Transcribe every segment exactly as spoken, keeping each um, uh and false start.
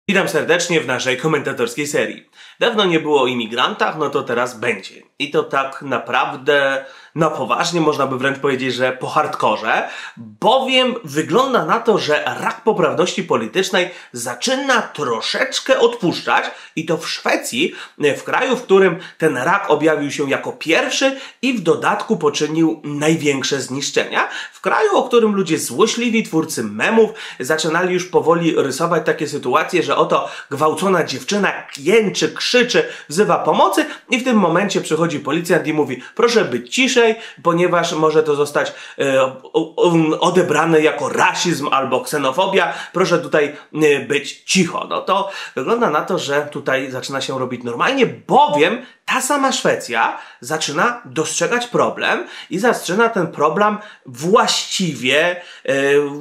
Witam serdecznie w naszej komentatorskiej serii. Dawno nie było o imigrantach, no to teraz będzie. I to tak naprawdę na poważnie, można by wręcz powiedzieć, że po hardkorze, bowiem wygląda na to, że rak poprawności politycznej zaczyna troszeczkę odpuszczać i to w Szwecji, w kraju, w którym ten rak objawił się jako pierwszy i w dodatku poczynił największe zniszczenia. W kraju, o którym ludzie złośliwi, twórcy memów, zaczynali już powoli rysować takie sytuacje, że oto gwałcona dziewczyna jęczy, krzyczy, wzywa pomocy i w tym momencie przychodzi policjant i mówi: proszę być ciszej, ponieważ może to zostać e, odebrane jako rasizm albo ksenofobia, proszę tutaj e, być cicho. No to wygląda na to, że tutaj zaczyna się robić normalnie, bowiem ta sama Szwecja zaczyna dostrzegać problem i zaczyna ten problem właściwie e,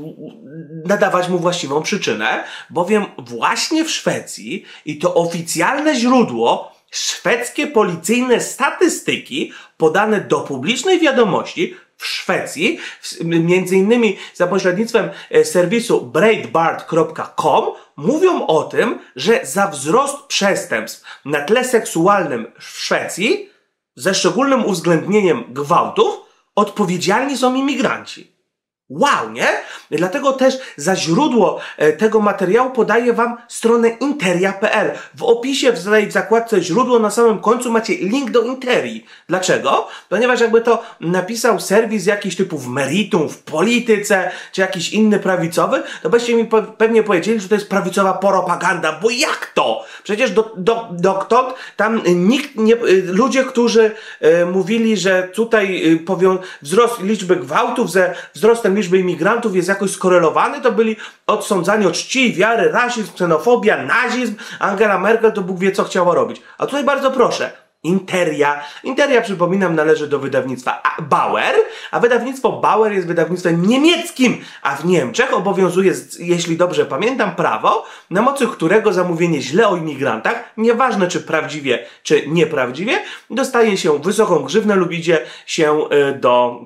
nadawać mu właściwą przyczynę, bowiem właśnie w Szwecji, i to oficjalne źródło, szwedzkie policyjne statystyki podane do publicznej wiadomości w Szwecji, między innymi za pośrednictwem serwisu breitbart kropka com, mówią o tym, że za wzrost przestępstw na tle seksualnym w Szwecji, ze szczególnym uwzględnieniem gwałtów, odpowiedzialni są imigranci. Wow, nie? Dlatego też za źródło tego materiału podaję wam stronę interia kropka p l. W opisie, w zakładce źródło, na samym końcu macie link do Interii. Dlaczego? Ponieważ jakby to napisał serwis jakiś typu w Meritum, w Polityce, czy jakiś inny prawicowy, to byście mi pewnie powiedzieli, że to jest prawicowa propaganda, bo jak to? Przecież do, do, dokąd tam nikt nie, ludzie, którzy e, mówili, że tutaj e, powią, wzrost liczby gwałtów ze wzrostem liczby imigrantów jest jakoś skorelowany, to byli odsądzani od czci, wiary, rasizm, ksenofobia, nazizm. Angela Merkel to Bóg wie, co chciała robić. A tutaj bardzo proszę, Interia. Interia, przypominam, należy do wydawnictwa Bauer, a wydawnictwo Bauer jest wydawnictwem niemieckim, a w Niemczech obowiązuje, jeśli dobrze pamiętam, prawo, na mocy którego zamówienie źle o imigrantach, nieważne czy prawdziwie, czy nieprawdziwie, dostaje się wysoką grzywnę lub idzie się do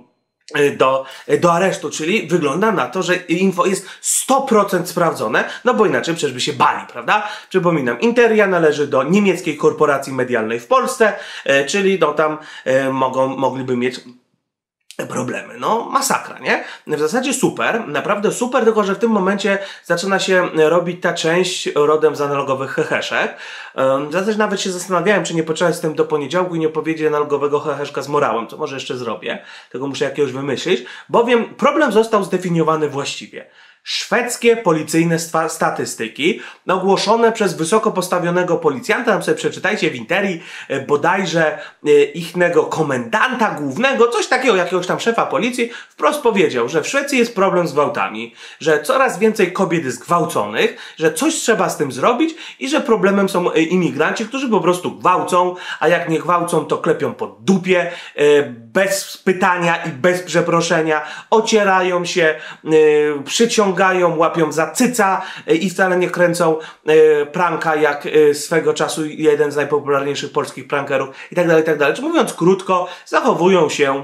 Do, do aresztu, czyli wygląda na to, że info jest sto procent sprawdzone, no bo inaczej przecież by się bali, prawda? Przypominam, Interia należy do niemieckiej korporacji medialnej w Polsce, e, czyli no tam e, mogą, mogliby mieć problemy. No, masakra, nie? W zasadzie super, naprawdę super, tylko że w tym momencie zaczyna się robić ta część rodem z analogowych heheszek. W zasadzie nawet się zastanawiałem, czy nie poczekać z tym do poniedziałku i nie powiedzieć analogowego heheszka z morałem, co może jeszcze zrobię, tego muszę jakiegoś wymyślić, bowiem problem został zdefiniowany właściwie. Szwedzkie policyjne statystyki ogłoszone przez wysoko postawionego policjanta, tam sobie przeczytajcie w Interii, bodajże ichnego komendanta głównego, coś takiego, jakiegoś tam szefa policji, wprost powiedział, że w Szwecji jest problem z gwałtami, że coraz więcej kobiet jest gwałconych, że coś trzeba z tym zrobić i że problemem są imigranci, którzy po prostu gwałcą, a jak nie gwałcą, to klepią po dupie, bez pytania i bez przeproszenia, ocierają się, przyciągają, łapią za cyca i wcale nie kręcą pranka jak swego czasu jeden z najpopularniejszych polskich prankerów i tak dalej, i tak dalej. Czy mówiąc krótko, zachowują się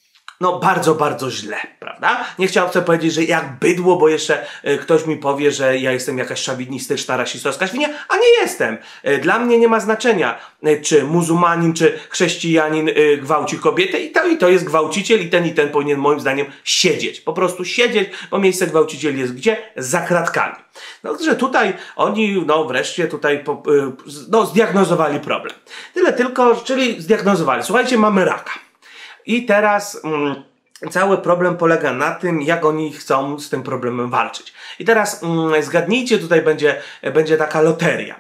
no bardzo, bardzo źle, prawda? Nie chciałem chcę powiedzieć, że jak bydło, bo jeszcze y, ktoś mi powie, że ja jestem jakaś szawinistyczna, rasistowska świnia, a nie jestem. Y, dla mnie nie ma znaczenia, y, czy muzułmanin, czy chrześcijanin y, gwałci kobietę i to, i to jest gwałciciel i ten i ten powinien moim zdaniem siedzieć. Po prostu siedzieć, bo miejsce gwałcicieli jest gdzie? Za kratkami. No, że tutaj oni, no wreszcie tutaj po, y, no, zdiagnozowali problem. Tyle tylko, czyli zdiagnozowali. Słuchajcie, mamy raka. I teraz mm, cały problem polega na tym, jak oni chcą z tym problemem walczyć. I teraz mm, zgadnijcie, tutaj będzie, będzie taka loteria.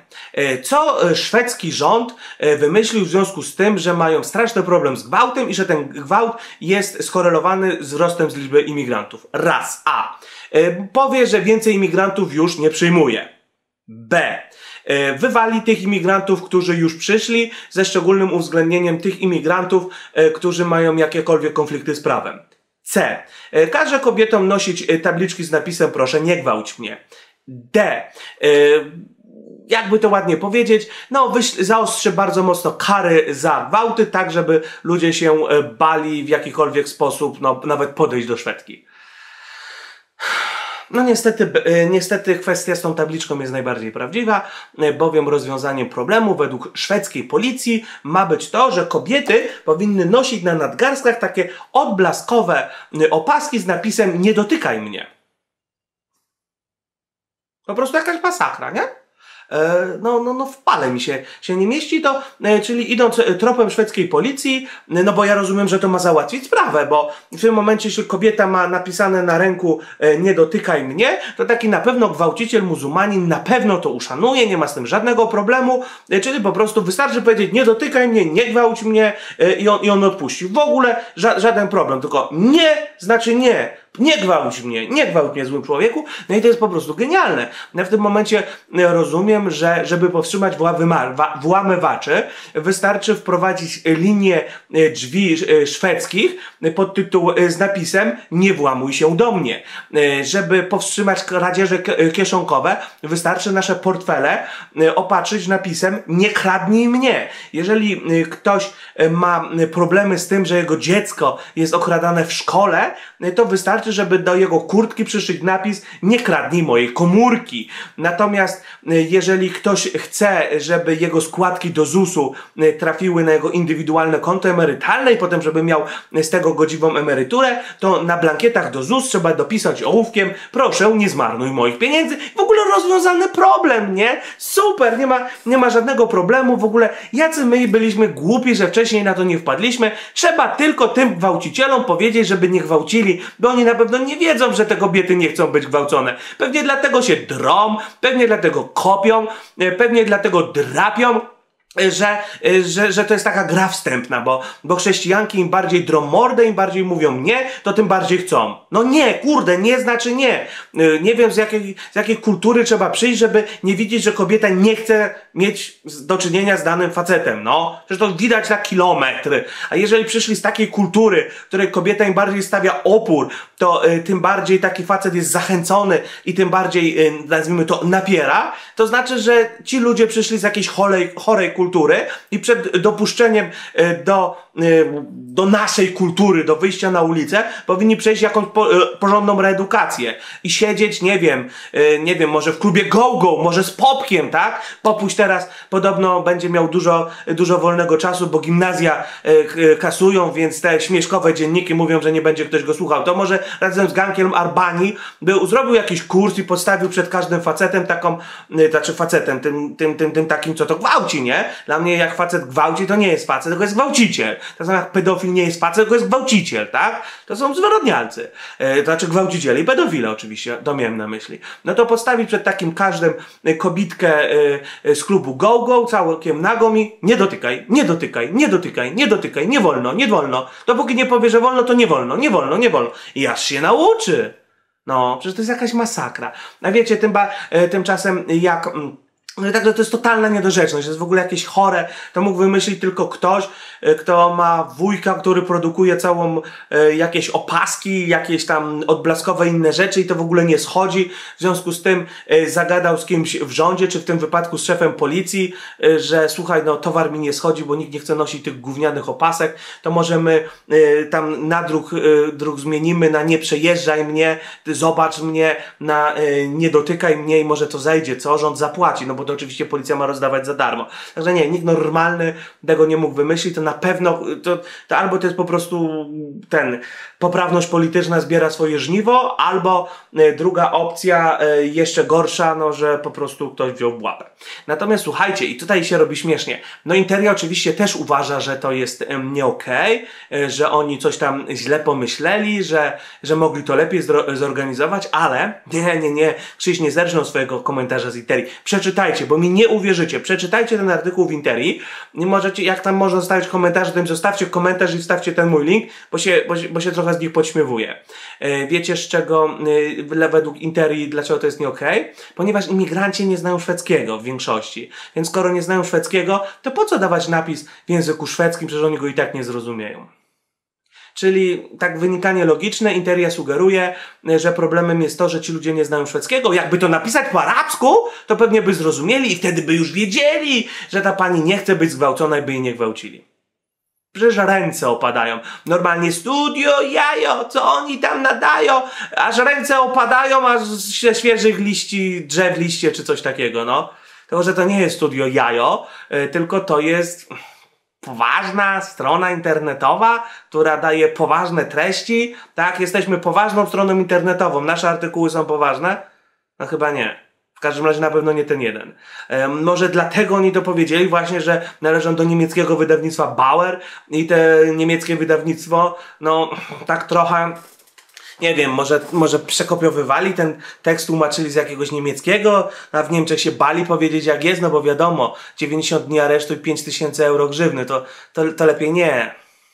Co szwedzki rząd wymyślił w związku z tym, że mają straszny problem z gwałtem i że ten gwałt jest skorelowany z wzrostem z liczby imigrantów? Raz. A. Powie, że więcej imigrantów już nie przyjmuje. B. Wywali tych imigrantów, którzy już przyszli, ze szczególnym uwzględnieniem tych imigrantów, którzy mają jakiekolwiek konflikty z prawem. C. Każe kobietom nosić tabliczki z napisem proszę nie gwałć mnie. D. Jakby to ładnie powiedzieć, no zaostrzy bardzo mocno kary za gwałty, tak żeby ludzie się bali w jakikolwiek sposób, no nawet podejść do Szwedki. No niestety, niestety kwestia z tą tabliczką jest najbardziej prawdziwa, bowiem rozwiązaniem problemu według szwedzkiej policji ma być to, że kobiety powinny nosić na nadgarstkach takie odblaskowe opaski z napisem "nie dotykaj mnie". Po prostu jakaś masakra, nie? No, no, no w pale mi się, się nie mieści to, czyli idąc tropem szwedzkiej policji, no bo ja rozumiem, że to ma załatwić sprawę, bo w tym momencie, jeśli kobieta ma napisane na ręku "nie dotykaj mnie", to taki na pewno gwałciciel muzułmanin na pewno to uszanuje, nie ma z tym żadnego problemu, czyli po prostu wystarczy powiedzieć "nie dotykaj mnie, nie gwałć mnie" i on, i on odpuści. W ogóle ża żaden problem, tylko nie znaczy nie. Nie gwałć mnie, nie gwałć mnie, złym człowieku. No i to jest po prostu genialne. Ja w tym momencie rozumiem, że żeby powstrzymać włamywaczy, wystarczy wprowadzić linię drzwi szwedzkich pod tytuł z napisem "nie włamuj się do mnie". Żeby powstrzymać kradzieże kieszonkowe, wystarczy nasze portfele opatrzyć napisem "nie kradnij mnie". Jeżeli ktoś ma problemy z tym, że jego dziecko jest okradane w szkole, to wystarczy, żeby do jego kurtki przyszyć napis "nie kradnij mojej komórki". Natomiast jeżeli ktoś chce, żeby jego składki do zusu trafiły na jego indywidualne konto emerytalne i potem, żeby miał z tego godziwą emeryturę, to na blankietach do ZUS trzeba dopisać ołówkiem "proszę, nie zmarnuj moich pieniędzy". W ogóle rozwiązany problem, nie? Super, nie ma, nie ma żadnego problemu. W ogóle jacy my byliśmy głupi, że wcześniej na to nie wpadliśmy. Trzeba tylko tym gwałcicielom powiedzieć, żeby nie gwałcili, bo oni na pewno nie wiedzą, że te kobiety nie chcą być gwałcone. Pewnie dlatego się drą, pewnie dlatego kopią, pewnie dlatego drapią, że, że, że to jest taka gra wstępna, bo, bo chrześcijanki im bardziej drą mordę, im bardziej mówią nie, to tym bardziej chcą. No nie, kurde, nie znaczy nie. Nie wiem, z jakiej, z jakiej kultury trzeba przyjść, żeby nie widzieć, że kobieta nie chce mieć do czynienia z danym facetem. No, że to widać na kilometr. A jeżeli przyszli z takiej kultury, w której kobieta im bardziej stawia opór, to y, tym bardziej taki facet jest zachęcony i tym bardziej, y, nazwijmy to, napiera, to znaczy, że ci ludzie przyszli z jakiejś chorej, chorej kultury i przed dopuszczeniem y, do, y, do naszej kultury, do wyjścia na ulicę, powinni przejść jakąś po, y, porządną reedukację i siedzieć, nie wiem, y, nie wiem, może w klubie go-go, może z Popkiem, tak? Popuś teraz podobno będzie miał dużo, dużo wolnego czasu, bo gimnazja y, y, kasują, więc te śmieszkowe dzienniki mówią, że nie będzie ktoś go słuchał. To może razem z gankiem Arbanii był, zrobił jakiś kurs i postawił przed każdym facetem taką, y, znaczy facetem, tym, tym, tym, tym takim, co to gwałci, nie? Dla mnie jak facet gwałci, to nie jest facet, tylko jest gwałciciel. Tak samo jak pedofil nie jest facet, tylko jest gwałciciel, tak? To są zwyrodnialcy. Y, to znaczy gwałciciele i pedofile oczywiście, to miałem na myśli. No to postawić przed takim każdym y, kobitkę y, y, z klubu go-go, całkiem nagą i nie dotykaj, nie dotykaj, nie dotykaj, nie dotykaj, nie wolno, nie wolno. Dopóki nie powie, że wolno, to nie wolno, nie wolno, nie wolno. I aż się nauczy. No, przecież to jest jakaś masakra. A wiecie, tym ba, tymczasem jak... No tak, to jest totalna niedorzeczność, to jest w ogóle jakieś chore, to mógł wymyślić tylko ktoś, kto ma wujka, który produkuje całą e, jakieś opaski, jakieś tam odblaskowe inne rzeczy i to w ogóle nie schodzi. W związku z tym e, zagadał z kimś w rządzie, czy w tym wypadku z szefem policji, e, że słuchaj, no towar mi nie schodzi, bo nikt nie chce nosić tych gównianych opasek, to może e, tam nadruk e, druk zmienimy na nie przejeżdżaj mnie, zobacz mnie, na e, nie dotykaj mnie i może to zejdzie, co? Rząd zapłaci, no bo to oczywiście policja ma rozdawać za darmo. Także nie, nikt normalny tego nie mógł wymyślić, to na pewno, to, to albo to jest po prostu ten, poprawność polityczna zbiera swoje żniwo, albo y, druga opcja, y, jeszcze gorsza, no, że po prostu ktoś wziął w łapę. Natomiast słuchajcie, i tutaj się robi śmiesznie, no Interia oczywiście też uważa, że to jest y, nie okej, y, że oni coś tam źle pomyśleli, że, że mogli to lepiej zorganizować, ale nie, nie, nie, Krzyś nie zerżnął swojego komentarza z Interii. Przeczytajcie, bo mi nie uwierzycie. Przeczytajcie ten artykuł w Interii. Nie możecie, jak tam można zostawić komentarz, to zostawcie komentarz i wstawcie ten mój link, bo się, bo się, bo się trochę z nich podśmiewuję. Yy, wiecie z czego, yy, według Interii, dlaczego to jest nie okej? Ponieważ imigranci nie znają szwedzkiego w większości. Więc skoro nie znają szwedzkiego, to po co dawać napis w języku szwedzkim, przecież oni go i tak nie zrozumieją. Czyli tak wynikanie logiczne, Interia sugeruje, że problemem jest to, że ci ludzie nie znają szwedzkiego. Jakby to napisać po arabsku, to pewnie by zrozumieli i wtedy by już wiedzieli, że ta pani nie chce być zgwałcona i by jej nie gwałcili. Przecież ręce opadają. Normalnie studio jajo, co oni tam nadają, aż ręce opadają, aż ze świeżych liści, drzew liście czy coś takiego, no. Tylko, że to nie jest studio jajo, yy, tylko to jest poważna strona internetowa, która daje poważne treści. Tak, jesteśmy poważną stroną internetową. Nasze artykuły są poważne? No chyba nie. W każdym razie na pewno nie ten jeden. E, może dlatego oni to powiedzieli właśnie, że należą do niemieckiego wydawnictwa Bauer i te niemieckie wydawnictwo, no tak trochę, nie wiem, może, może przekopiowywali ten tekst, tłumaczyli z jakiegoś niemieckiego, a w Niemczech się bali powiedzieć jak jest, no bo wiadomo, dziewięćdziesiąt dni aresztu i pięć tysięcy euro grzywny, to, to, to lepiej nie.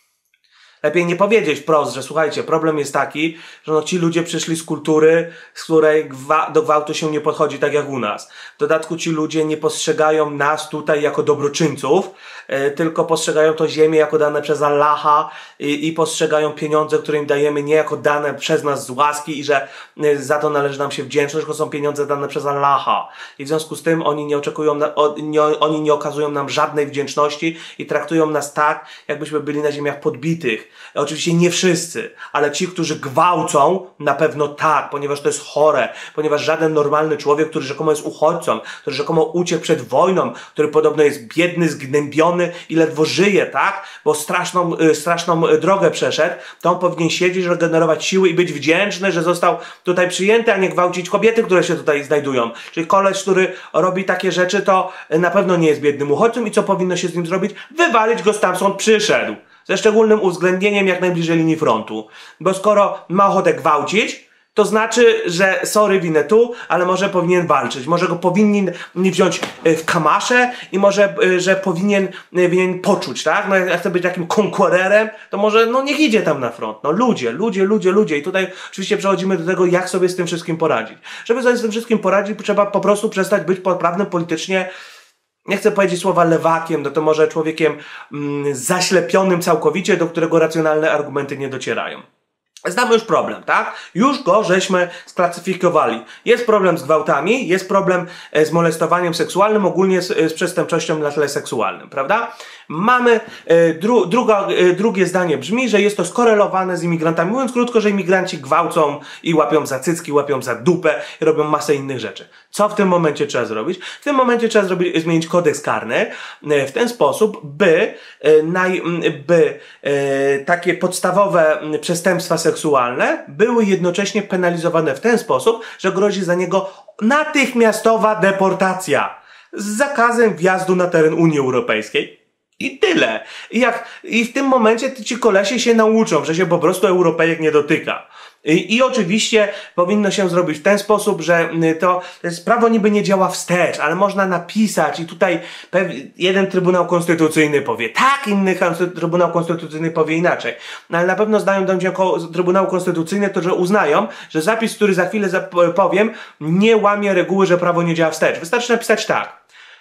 Lepiej nie powiedzieć wprost, że słuchajcie, problem jest taki, że no ci ludzie przyszli z kultury, z której gwa do gwałtu się nie podchodzi tak jak u nas. W dodatku ci ludzie nie postrzegają nas tutaj jako dobroczyńców, yy, tylko postrzegają to ziemię jako dane przez Allaha i, i postrzegają pieniądze, które im dajemy nie jako dane przez nas z łaski i że yy, za to należy nam się wdzięczność, tylko są pieniądze dane przez Allaha. I w związku z tym oni nie oczekują, na, o, nie, oni nie okazują nam żadnej wdzięczności i traktują nas tak, jakbyśmy byli na ziemiach podbitych. Oczywiście nie wszyscy, ale ci, którzy gwałcą, na pewno tak, ponieważ to jest chore, ponieważ żaden normalny człowiek, który rzekomo jest uchodźcą, który rzekomo uciekł przed wojną, który podobno jest biedny, zgnębiony i ledwo żyje, tak? Bo straszną, y, straszną drogę przeszedł, to on powinien siedzieć, regenerować siły i być wdzięczny, że został tutaj przyjęty, a nie gwałcić kobiety, które się tutaj znajdują. Czyli koleś, który robi takie rzeczy, to na pewno nie jest biednym uchodźcą i co powinno się z nim zrobić? Wywalić go stamtąd przyszedł. Ze szczególnym uwzględnieniem jak najbliżej linii frontu. Bo skoro ma ochotę gwałcić, to znaczy, że sorry, winę tu, ale może powinien walczyć. Może go powinien wziąć w kamasze i może, że powinien, powinien poczuć, tak? No jak chce być takim konkurerem, to może, no niech idzie tam na front. No ludzie, ludzie, ludzie, ludzie. I tutaj oczywiście przechodzimy do tego, jak sobie z tym wszystkim poradzić. Żeby sobie z tym wszystkim poradzić, trzeba po prostu przestać być poprawnym politycznie. Nie chcę powiedzieć słowa lewakiem, no to może człowiekiem mm, zaślepionym całkowicie, do którego racjonalne argumenty nie docierają. Znamy już problem, tak? Już go żeśmy sklasyfikowali. Jest problem z gwałtami, jest problem z molestowaniem seksualnym, ogólnie z, z przestępczością na tle seksualnym, prawda? Mamy, e, dru, druga, e, drugie zdanie brzmi, że jest to skorelowane z imigrantami. Mówiąc krótko, że imigranci gwałcą i łapią za cycki, łapią za dupę i robią masę innych rzeczy. Co w tym momencie trzeba zrobić? W tym momencie trzeba zrobić, zmienić kodeks karny e, w ten sposób, by, e, naj, by e, takie podstawowe przestępstwa seksualne były jednocześnie penalizowane w ten sposób, że grozi za niego natychmiastowa deportacja z zakazem wjazdu na teren Unii Europejskiej. I tyle. I, jak, I w tym momencie ci kolesi się nauczą, że się po prostu Europejek nie dotyka. I, I oczywiście powinno się zrobić w ten sposób, że to, to jest, prawo niby nie działa wstecz, ale można napisać i tutaj jeden Trybunał Konstytucyjny powie tak, inny Trybunał Konstytucyjny powie inaczej. No, ale na pewno zdają do Trybunału Konstytucyjny to, że uznają, że zapis, który za chwilę powiem, nie łamie reguły, że prawo nie działa wstecz. Wystarczy napisać tak.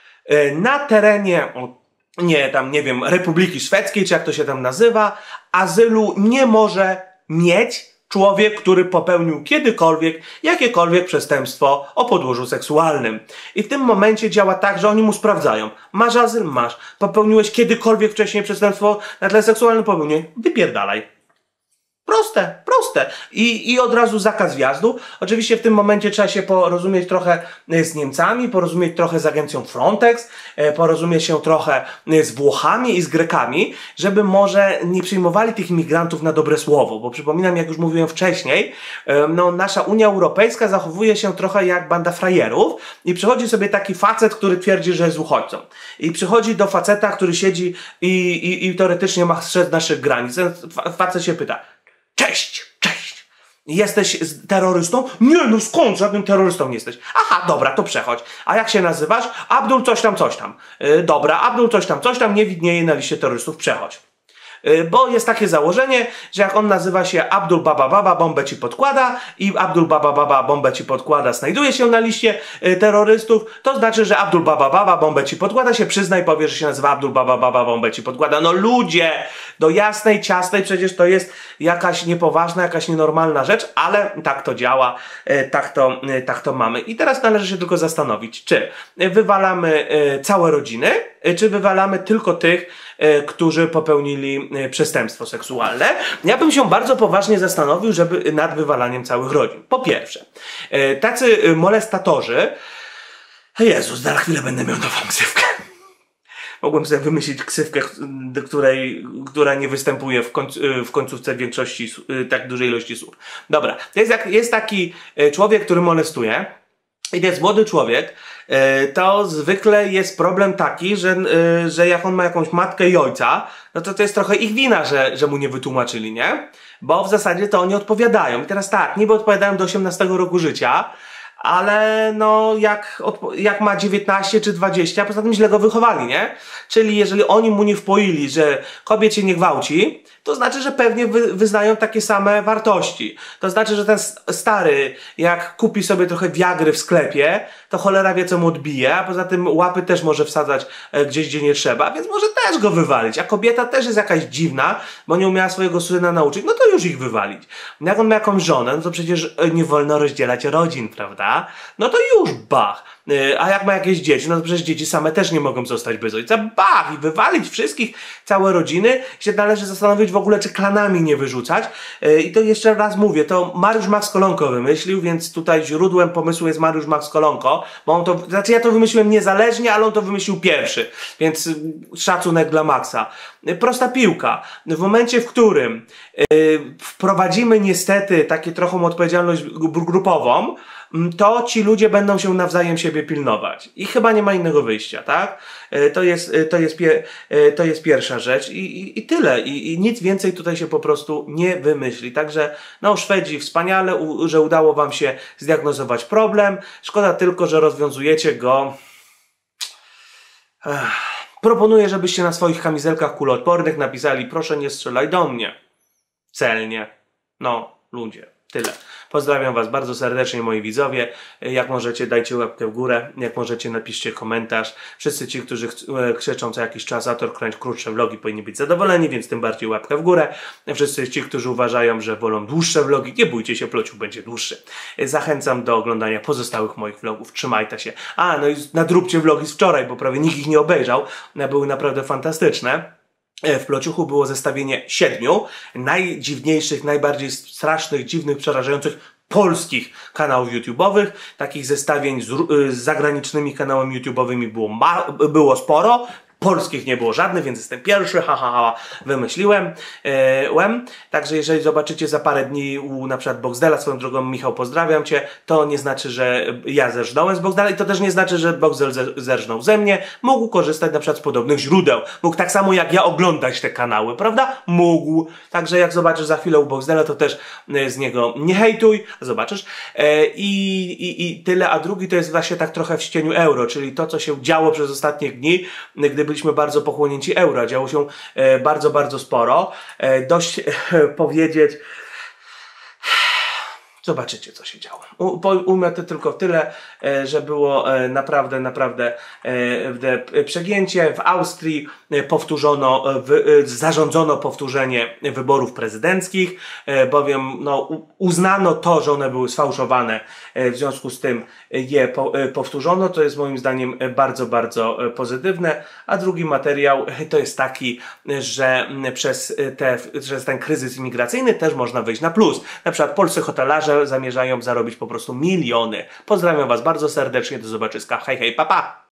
Na terenie nie, tam, nie wiem, Republiki Szwedzkiej, czy jak to się tam nazywa, azylu nie może mieć człowiek, który popełnił kiedykolwiek jakiekolwiek przestępstwo o podłożu seksualnym. I w tym momencie działa tak, że oni mu sprawdzają. Masz azyl? Masz. Popełniłeś kiedykolwiek wcześniej przestępstwo na tle seksualnym? Popełniłeś. Wypierdalaj. Proste, proste. I, I od razu zakaz wjazdu. Oczywiście w tym momencie trzeba się porozumieć trochę z Niemcami, porozumieć trochę z agencją Frontex, porozumieć się trochę z Włochami i z Grekami, żeby może nie przyjmowali tych imigrantów na dobre słowo. Bo przypominam, jak już mówiłem wcześniej, no nasza Unia Europejska zachowuje się trochę jak banda frajerów i przychodzi sobie taki facet, który twierdzi, że jest uchodźcą. I przychodzi do faceta, który siedzi i, i, i teoretycznie ma strzec naszych granic. Ten facet się pyta: Cześć, cześć. Jesteś terrorystą? Nie, no skąd? Żadnym terrorystą nie jesteś. Aha, dobra, to przechodź. A jak się nazywasz? Abdul coś tam, coś tam. Yy, dobra, Abdul coś tam, coś tam nie widnieje na liście terrorystów. Przechodź. Yy, bo jest takie założenie, że jak on nazywa się Abdul Baba Baba, bombę ci podkłada i Abdul Baba Baba, bombę ci podkłada, znajduje się na liście yy, terrorystów, to znaczy, że Abdul Baba Baba, bombę ci podkłada, się przyzna i powie, że się nazywa Abdul Baba Baba, bombę ci podkłada. No ludzie! Do jasnej, ciasnej przecież to jest jakaś niepoważna, jakaś nienormalna rzecz, ale tak to działa, tak to, tak to mamy. I teraz należy się tylko zastanowić, czy wywalamy całe rodziny czy wywalamy tylko tych, którzy popełnili przestępstwo seksualne. Ja bym się bardzo poważnie zastanowił, żeby nad wywalaniem całych rodzin. Po pierwsze, tacy molestatorzy, Jezus, za chwilę będę miał nową ksywkę. Mogłem sobie wymyślić ksywkę, której, która nie występuje w, końc, w końcówce większości, tak dużej ilości słów. Dobra, to jest, jak, jest taki człowiek, który molestuje i to jest młody człowiek, to zwykle jest problem taki, że, że jak on ma jakąś matkę i ojca, no to to jest trochę ich wina, że, że mu nie wytłumaczyli, nie? Bo w zasadzie to oni odpowiadają. I teraz tak, niby odpowiadają do osiemnastego roku życia, ale no jak, jak ma dziewiętnaście czy dwadzieścia, poza tym źle go wychowali, nie? Czyli jeżeli oni mu nie wpoili, że kobiet się nie gwałci, to znaczy, że pewnie wy, wyznają takie same wartości. To znaczy, że ten stary, jak kupi sobie trochę wiagry w sklepie, to cholera wie, co mu odbije, a poza tym łapy też może wsadzać gdzieś, gdzie nie trzeba, więc może też go wywalić. A kobieta też jest jakaś dziwna, bo nie umiała swojego syna nauczyć, no to już ich wywalić. Jak on ma jakąś żonę, no to przecież nie wolno rozdzielać rodzin, prawda? No to już bach. A jak ma jakieś dzieci, no to przecież dzieci same też nie mogą zostać bez ojca. Bach! I wywalić wszystkich, całe rodziny. Się należy zastanowić w ogóle, czy klanami nie wyrzucać. I to jeszcze raz mówię, to Mariusz Max Kolonko wymyślił, więc tutaj źródłem pomysłu jest Mariusz Max Kolonko, bo on to, znaczy ja to wymyśliłem niezależnie, ale on to wymyślił pierwszy. Więc szacunek dla Maxa. Prosta piłka. W momencie, w którym yy, wprowadzimy niestety takie trochę odpowiedzialność grupową, to ci ludzie będą się nawzajem siebie pilnować. I chyba nie ma innego wyjścia, tak? To jest, to jest, pie, to jest pierwsza rzecz i, i, i tyle. I, I nic więcej tutaj się po prostu nie wymyśli. Także, no, Szwedzi, wspaniale, u, że udało wam się zdiagnozować problem. Szkoda tylko, że rozwiązujecie go... Ech. Proponuję, żebyście na swoich kamizelkach kuloodpornych napisali: proszę nie strzelaj do mnie. Celnie. No, ludzie. Tyle. Pozdrawiam was bardzo serdecznie, moi widzowie. Jak możecie, dajcie łapkę w górę. Jak możecie, napiszcie komentarz. Wszyscy ci, którzy krzyczą co jakiś czas: Ator Crunch, krótsze vlogi, powinni być zadowoleni, więc tym bardziej łapkę w górę. Wszyscy ci, którzy uważają, że wolą dłuższe vlogi, nie bójcie się, Plociu będzie dłuższy. Zachęcam do oglądania pozostałych moich vlogów. Trzymajcie się. A, no i nadróbcie vlogi z wczoraj, bo prawie nikt ich nie obejrzał. Były naprawdę fantastyczne. W Plociuchu było zestawienie siedmiu najdziwniejszych, najbardziej strasznych, dziwnych, przerażających polskich kanałów YouTube'owych. Takich zestawień z, z zagranicznymi kanałami YouTube'owymi było, ma, było sporo. Polskich nie było żadnych, więc jestem pierwszy, ha, ha, ha, wymyśliłem. E, łem. Także jeżeli zobaczycie za parę dni u na przykład Boxdela, swoją drogą Michał, pozdrawiam cię, to nie znaczy, że ja zerżnąłem z Boxdela i to też nie znaczy, że Boxdel zerżnął ze mnie. Mógł korzystać na przykład z podobnych źródeł. Mógł tak samo jak ja oglądać te kanały, prawda? Mógł. Także jak zobaczysz za chwilę u Boxdela, to też z niego nie hejtuj. Zobaczysz. E, i, i, I tyle. A drugi to jest właśnie tak trochę w ścieniu euro, czyli to, co się działo przez ostatnie dni, gdy byliśmy bardzo pochłonięci euro. Działo się e, bardzo, bardzo sporo. E, dość e, powiedzieć... Zobaczycie, co się działo. Umiem to tylko tyle, że było naprawdę, naprawdę przegięcie. W Austrii powtórzono, zarządzono powtórzenie wyborów prezydenckich, bowiem no, uznano to, że one były sfałszowane, w związku z tym je powtórzono. To jest moim zdaniem bardzo, bardzo pozytywne. A drugi materiał to jest taki, że przez, te, przez ten kryzys imigracyjny też można wyjść na plus. Na przykład polscy hotelarze zamierzają zarobić po prostu miliony. Pozdrawiam was bardzo serdecznie, do zobaczyska, hej hej, pa pa!